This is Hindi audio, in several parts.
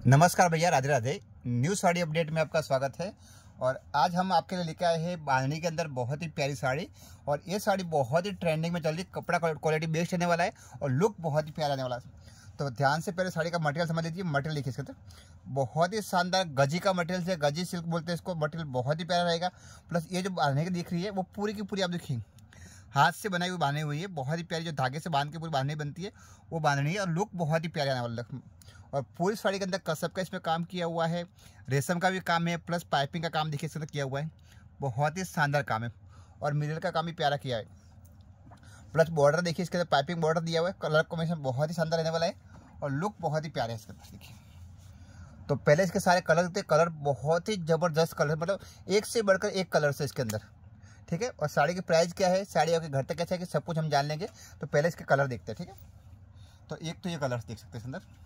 नमस्कार भैया, राधे राधे। न्यू साड़ी अपडेट में आपका स्वागत है। और आज हम आपके लिए लेके आए हैं बांधनी के अंदर बहुत ही प्यारी साड़ी। और ये साड़ी बहुत ही ट्रेंडिंग में चल रही है। कपड़ा क्वालिटी बेस्ट रहने वाला है और लुक बहुत ही प्यारा रहने वाला है। तो ध्यान से पहले साड़ी का मटेरियल समझ लीजिए। मटेरियल देखिए इसके अंदर बहुत ही शानदार गजी का मटेरियल है। गजी सिल्क बोलते हैं इसको। मटेरियल बहुत ही प्यारा रहेगा। प्लस ये जो बांधने की दिख रही है वो पूरी की पूरी आप देखिए हाथ से बनाई हुई बांधनी हुई है। बहुत ही प्यारी, जो धागे से बांध के पूरी बांधनी बनती है वो बांधनी है। और लुक बहुत ही प्यारा आने वाला है। और पूरी साड़ी के अंदर कसब का इसमें काम किया हुआ है, रेशम का भी काम है, प्लस पाइपिंग का काम देखिए इसके अंदर किया हुआ है। बहुत ही शानदार काम है। और मिरर का काम भी प्यारा किया है। प्लस बॉर्डर देखिए इसके अंदर पाइपिंग बॉर्डर दिया हुआ है। कलर कॉम्बिनेशन बहुत ही शानदार रहने वाला है और लुक बहुत ही प्यारा है इसके अंदर देखिए। तो पहले इसके सारे कलर थे। कलर बहुत ही ज़बरदस्त कलर, मतलब एक से बढ़कर एक कलर से इसके अंदर, ठीक है। और साड़ी की प्राइस क्या है, साड़ी आपके घर तक कैसे है कि सब कुछ हम जान लेंगे। तो पहले इसके कलर देखते हैं, ठीक है। तो एक तो ये कलर देख सकते हैं इसके अंदर।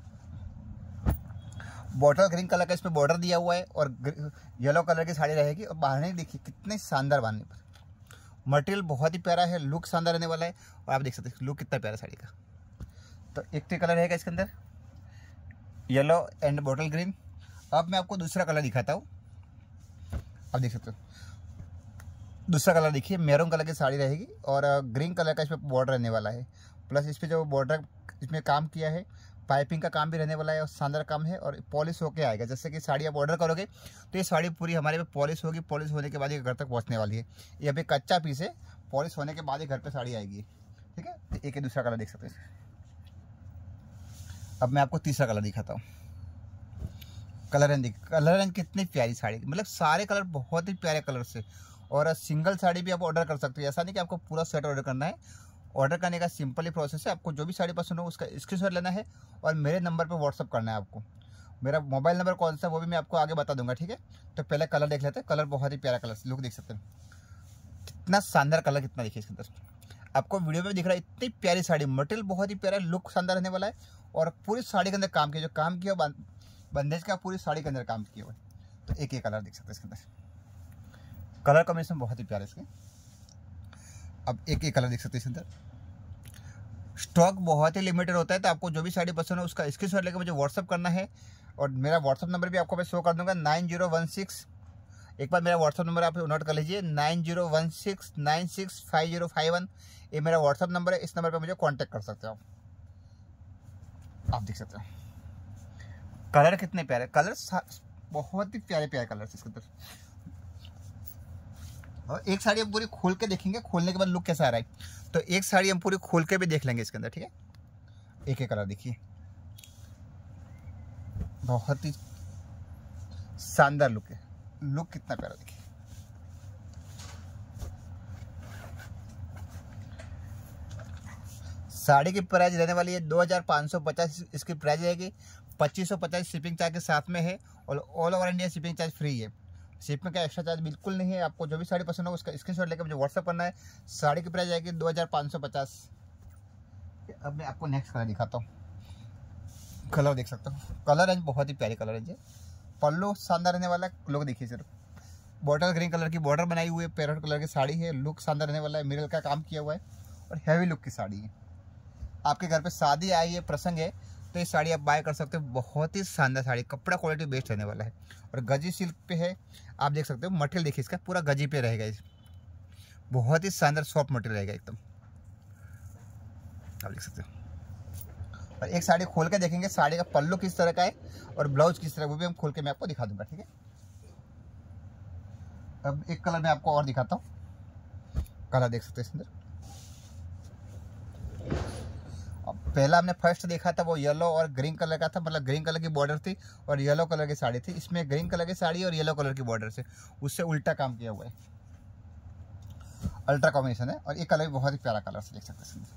बॉटल ग्रीन कलर का इसमें बॉर्डर दिया हुआ है और येलो कलर की साड़ी रहेगी। और बांधने देखिए कितने शानदार बांधने पर। मटेरियल बहुत ही प्यारा है, लुक शानदार रहने वाला है। और आप देख सकते हैं लुक कितना प्यारा साड़ी का। तो एक तो कलर रहेगा इसके अंदर येलो एंड बॉटल ग्रीन। अब मैं आपको दूसरा कलर दिखाता हूँ। आप देख सकते हो दूसरा कलर देखिए, मैरून कलर की साड़ी रहेगी और ग्रीन कलर का इसमें बॉर्डर रहने वाला है। प्लस इस पर जो बॉर्डर इसमें काम किया है, पाइपिंग का काम भी रहने वाला है और शानदार काम है। और पॉलिश होके आएगा। जैसे कि साड़ी आप ऑर्डर करोगे तो ये साड़ी पूरी हमारे पे पॉलिश होगी। पॉलिश होने के बाद ये घर तक पहुंचने वाली है। ये अभी कच्चा पीस है, पॉलिश होने के बाद ही घर पे साड़ी आएगी, ठीक है। तो एक ही दूसरा कलर देख सकते हैं। अब मैं आपको तीसरा कलर दिखाता हूँ। कलर रेंज कितनी प्यारी साड़ी, मतलब सारे कलर बहुत ही प्यारे कलर से। और सिंगल साड़ी भी आप ऑर्डर कर सकते हो। ऐसा नहीं कि आपको पूरा सेट ऑर्डर करना है। ऑर्डर करने का सिंपल ही प्रोसेस है। आपको जो भी साड़ी पसंद हो उसका स्क्रीनशॉट लेना है और मेरे नंबर पे व्हाट्सअप करना है आपको। मेरा मोबाइल नंबर कौन सा वो भी मैं आपको आगे बता दूंगा, ठीक है। तो पहले कलर देख लेते हैं। कलर बहुत ही प्यारा कलर, लुक देख सकते हैं कितना शानदार कलर, कितना देखिए इसके अंदर। आपको वीडियो में दिख रहा है इतनी प्यारी साड़ी। मटेरियल बहुत ही प्यारा, लुक शानदार रहने वाला है। और पूरी साड़ी के अंदर काम किया, जो काम किया बंदेज का पूरी साड़ी के अंदर काम किया हुआ है। तो एक कलर देख सकते हैं इसके अंदर। कलर कॉम्बिनेशन बहुत ही प्यारा इसके। अब एक कलर देख सकते हैं इसके अंदर। स्टॉक बहुत ही लिमिटेड होता है। तो आपको जो भी साड़ी पसंद हो उसका स्क्रीनशॉट लेकर मुझे व्हाट्सअप करना है। और मेरा व्हाट्सअप नंबर भी आपको मैं शो कर दूंगा 9016। एक बार मेरा व्हाट्सअप नंबर आप नोट कर लीजिए 9016965051। ये मेरा व्हाट्सअप नंबर है। इस नंबर पर मुझे कॉन्टैक्ट कर सकते हो आप देख सकते हो कलर कितने प्यारे। कलर बहुत ही प्यारे प्यारे कलर इसके अंदर। और एक साड़ी हम पूरी खोल के देखेंगे, खोलने के बाद लुक कैसा आ रहा है। तो एक साड़ी हम पूरी खोल के भी देख लेंगे इसके अंदर, ठीक है। एक कलर देखिए, बहुत ही शानदार लुक है। लुक कितना प्यारा देखिए। साड़ी की प्राइस रहने वाली है 2550। इसकी प्राइस रहेगी 2550 शिपिंग चार्ज के साथ में है। और all over India shipping charge free है। शिपिंग का एक्स्ट्रा चार्ज बिल्कुल नहीं है। आपको जो भी साड़ी पसंद हो उसका स्क्रीनशॉट लेकर मुझे व्हाट्सअप करना है। साड़ी की प्राइस आएगी 2550। अब मैं आपको नेक्स्ट कलर दिखाता हूँ। कलर देख सकता हूँ। कलर रेंज बहुत ही प्यारी कलर रेंज है। पल्लू शानदार रहने वाला है। लोग देखिए सिर्फ बॉटल ग्रीन कलर की बॉर्डर बनाई हुई है। पैरेट कलर की साड़ी है। लुक शानदार रहने वाला है। मिरर का काम किया हुआ है और हैवी लुक की साड़ी है। आपके घर पे शादी आई है, प्रसंग है, तो ये साड़ी आप बाय कर सकते हो। बहुत ही शानदार साड़ी, कपड़ा क्वालिटी बेस्ट रहने वाला है। और गजी सिल्क पे है, आप देख सकते हो। मटेरियल देखिए इसका पूरा गजी पे रहेगा। बहुत ही शानदार सॉफ्ट मटेरियल रहेगा एकदम, आप देख सकते हो। और एक साड़ी खोल के देखेंगे साड़ी का पल्लू किस तरह का है और ब्लाउज किस तरह, वो भी हम खोल के मैं आपको दिखा दूंगा, ठीक है। अब एक कलर मैं आपको और दिखाता हूँ। कलर देख सकते हैं इसके अंदर। पहला हमने फर्स्ट देखा था वो येलो और ग्रीन कलर का था, मतलब ग्रीन कलर की बॉर्डर थी और येलो कलर की साड़ी थी। इसमें ग्रीन कलर की साड़ी और येलो कलर की बॉर्डर से उससे उल्टा काम किया हुआ है। अल्ट्रा कॉम्बिनेशन है। और ये कलर भी बहुत ही प्यारा कलर से देख सकते हैं।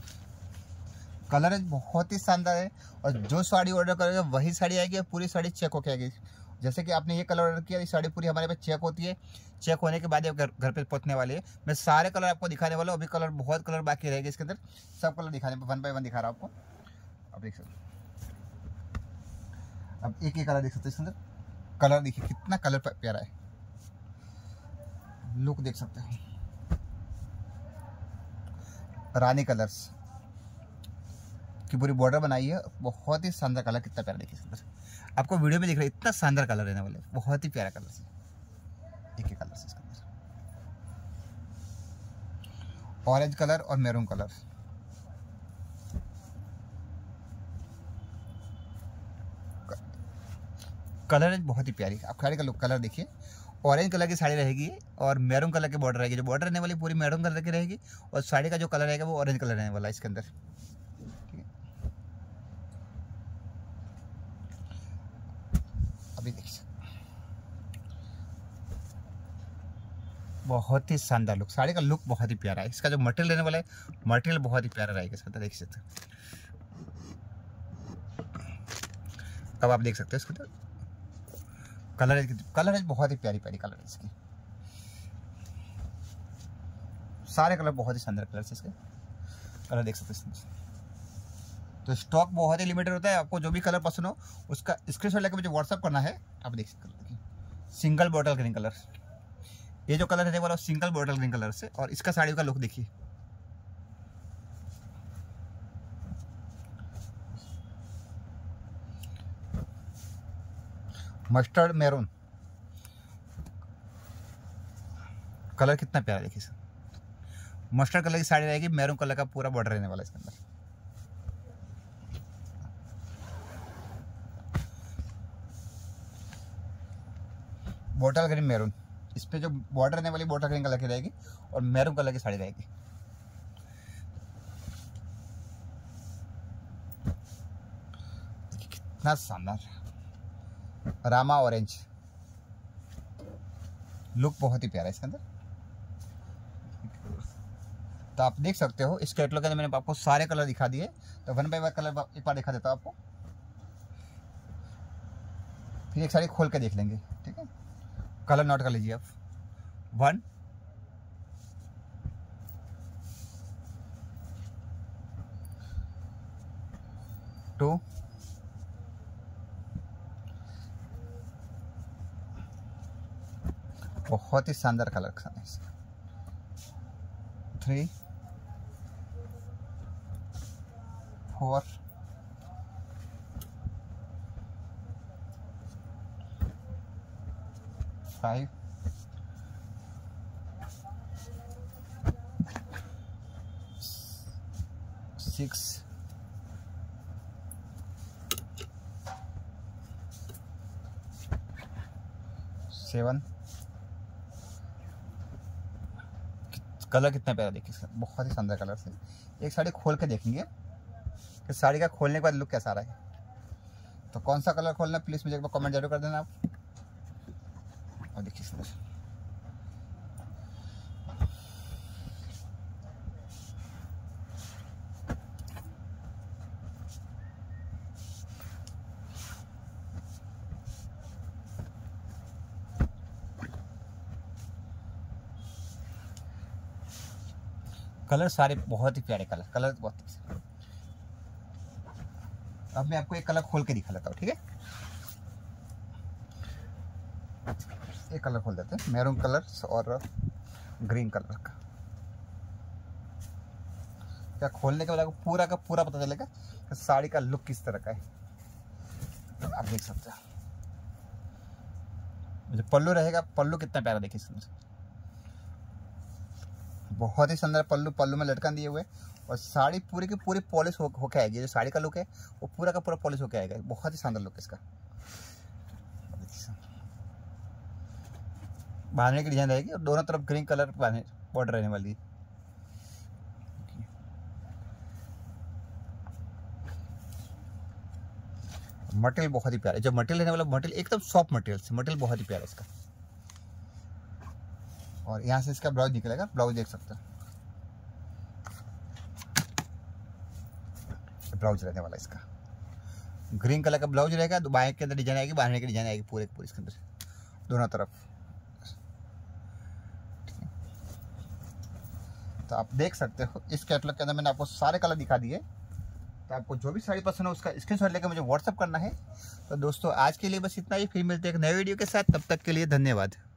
कलर बहुत ही शानदार है। और जो साड़ी ऑर्डर करेगा वही साड़ी आएगी और पूरी साड़ी चेक होके आएगी। जैसे कि आपने ये कलर ऑर्डर किया, ये साड़ी पूरी हमारे पास चेक होती है। चेक होने के बाद ये घर पे पहुंचने वाली है। मैं सारे कलर आपको दिखाने वाला हूँ। अभी कलर बहुत कलर बाकी रहेंगे इसके अंदर। सब कलर दिखाने वन बाय वन दिखा रहा हूँ आपको। अब देख सकते, अब एक कलर देख सकते हैं इसके अंदर। कलर देखिए कितना कलर प्यारा है। लुक देख सकते हैं। रानी कलर्स की पूरी बॉर्डर बनाई है। बहुत ही शानदार कलर, कितना प्यारा देखिए इसके अंदर, आपको वीडियो में दिख रहा है इतना शानदार कलर रहने वाले, बहुत ही प्यारा कलर से, एक ही कलर से इसके अंदर, ऑरेंज कलर और मैरून कलर। कलर बहुत ही प्यारी, आप साड़ी का लुक कलर देखिए, ऑरेंज कलर की साड़ी रहेगी और मैरून कलर की बॉर्डर रहेगी। जो बॉर्डर रहने वाली पूरी मैरून कलर की रहेगी और साड़ी का जो कलर रहेगा वो ऑरेंज कलर रहने वाला है इसके अंदर। ठीक है, अभी देखिए बहुत ही शानदार लुक, साड़ी का लुक बहुत ही प्यारा है। इसका जो मटेरियल रहने वाला है, मटेरियल बहुत ही प्यारा रहेगा इसका, देख सकते हैं। अब आप देख सकते हैं इसको, कलर है बहुत ही प्यारी प्यारी कलर है इसकी, सारे कलर बहुत ही शानदार कलर से इसके कलर देख सकते हैं। तो स्टॉक बहुत ही लिमिटेड होता है, आपको जो भी कलर पसंद हो उसका स्क्रीनशॉट लेकर मुझे व्हाट्सअप करना है। आप देख सकते हैं सिंगल बॉटल ग्रीन कलर, ये जो कलर रहने वाला सिंगल बॉटल ग्रीन कलर से, और इसका साड़ी का लुक देखिए, मस्टर्ड मैरून कलर, कितना प्यारा देखिए सर। मस्टर्ड कलर की साड़ी रहेगी, मैरून कलर का पूरा बॉर्डर रहने वाला है इसके अंदर। बॉटल ग्रीन मैरून, इस पे जो बॉर्डर रहने वाली बॉटल ग्रीन कलर की रहेगी और मैरून कलर की साड़ी रहेगी। कितना शानदार, रामा ऑरेंज लुक बहुत ही प्यारा है इसके अंदर। तो आप देख सकते हो इस कैटलॉग के अंदर मैंने आपको सारे कलर दिखा दिए। तो वन बाय वन कलर एक बार दिखा देता हूँ आपको, फिर एक साड़ी खोल के देख लेंगे। ठीक है, कलर नोट कर लीजिए आप, 1 2 बहुत ही शानदार कलर है इसका, 3 4 5 6 7। कलर कितना प्यारा देखिए इसका, बहुत ही शानदार कलर से। एक साड़ी खोल के देखेंगे कि साड़ी का खोलने के बाद लुक कैसा रहा है। तो कौन सा कलर खोलना प्लीज़ मुझे एक बार कमेंट जरूर कर देना आप। और देखिए इसमें कलर सारे बहुत ही प्यारे कलर बहुत ही। अब मैं आपको एक कलर खोल के दिखा लेता हूँ। ठीक है, एक कलर खोल देते हैं, मैरून कलर और ग्रीन कलर का। क्या खोलने के बाद आपको पूरा का पूरा पता चलेगा कि साड़ी का लुक किस तरह का है। आप देख सकते हैं जो पल्लू रहेगा, पल्लू कितना प्यारा देखिए इसमें, बहुत ही सुंदर पल्लू, पल्लू में लटकन दिए हुए, और साड़ी पूरी की पूरी पॉलिश होके आएगी। जो साड़ी का लुक है वो पूरा का पूरा पॉलिश होके आएगा, बहुत ही शानदार लुक है इसका। बांधने की डिजाइन रहेगी और दोनों तरफ ग्रीन कलर बॉर्डर रहने वाली है। मटेरियल बहुत ही प्यारा है, जो मटेरियल रहने वाला मटेरियल एकदम सॉफ्ट मटेरियल से, मटेरियल बहुत ही प्यारा है इसका। और यहाँ से इसका ब्लाउज निकलेगा, ब्लाउज देख सकते हैं, ब्लाउज रहने वाला इसका ग्रीन कलर का ब्लाउज रहेगा। बाएं के अंदर डिजाइन आएगी, बाहर की डिजाइन आएगी पूरे पूरे इसके अंदर दोनों तरफ। तो आप देख सकते हो इस कैटलॉग के अंदर मैंने आपको सारे कलर दिखा दिए। तो आपको जो भी साड़ी पसंद हो उसका स्क्रीनशॉट लेकर मुझे व्हाट्सअप करना है। तो दोस्तों आज के लिए बस इतना ही, फिर मिलते हैं एक नए वीडियो के साथ, तब तक के लिए धन्यवाद।